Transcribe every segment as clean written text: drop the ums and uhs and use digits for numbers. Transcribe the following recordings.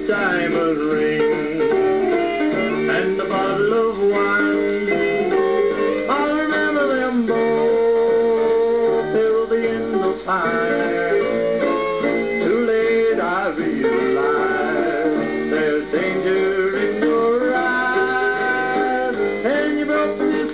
diamond ring and a bottle of wine. I'll remember them both till the end of time. Too late I realize there's danger in your eyes, and you broke this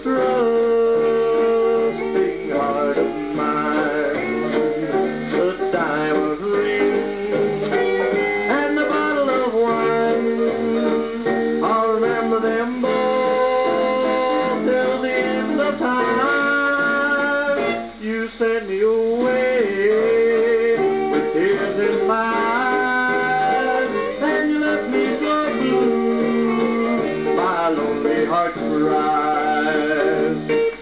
trusting heart of mine. The diamond ring and the bottle of wine, I'll remember them both till the end of time. You sent me away with tears in my eyes, and you left me so blue, my lonely heart cries.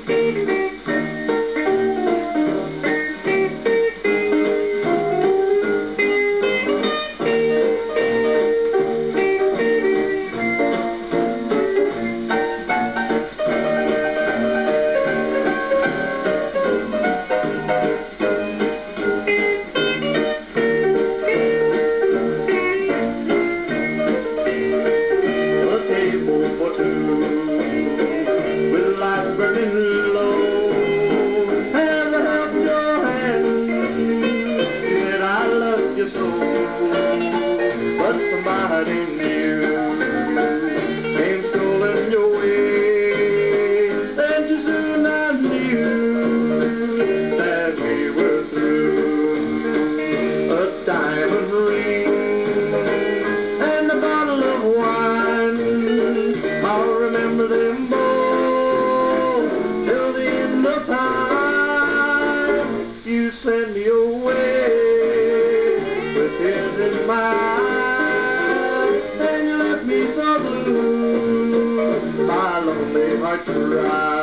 Burning low, as I held your hand, you said I loved you so, but somebody new came strolling your way, and too soon I knew that we were through. A diamond ring and a bottle of wine, I'll remember them both till the end of time. You sent me away with tears in my eyes, and you left me so blue, my lonely heart cries.